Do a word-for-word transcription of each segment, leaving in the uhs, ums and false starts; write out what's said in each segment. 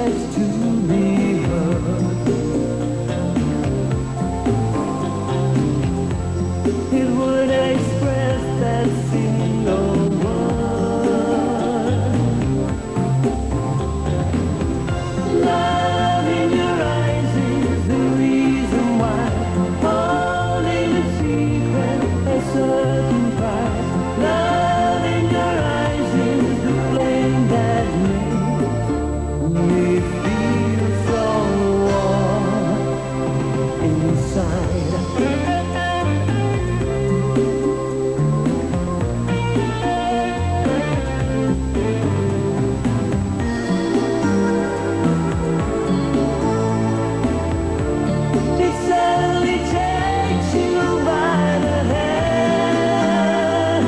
voice to be heard. It would express that single word. Love in your eyes is the reason why, holding a secret, a certain price. Love in your eyes is the flame that makes me feel so warm inside. It suddenly takes you by the hand,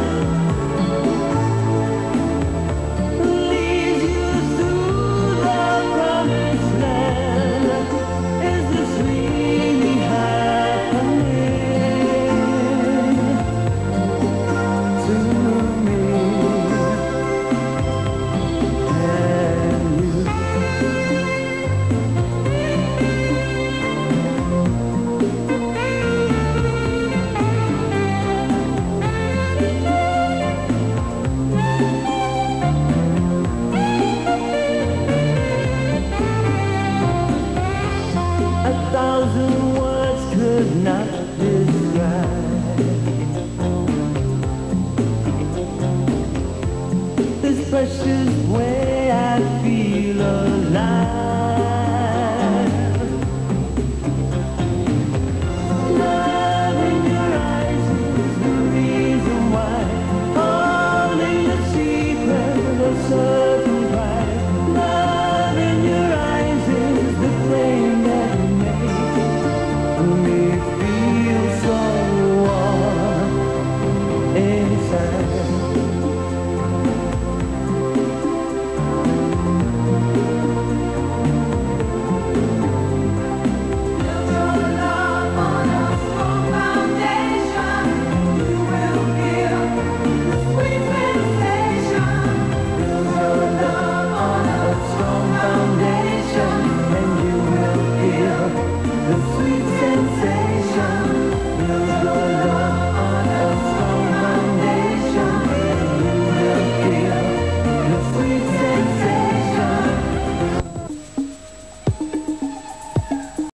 leads you through the promised land. Is this really happening to me and you? A thousand words could not describe this precious way I feel alive.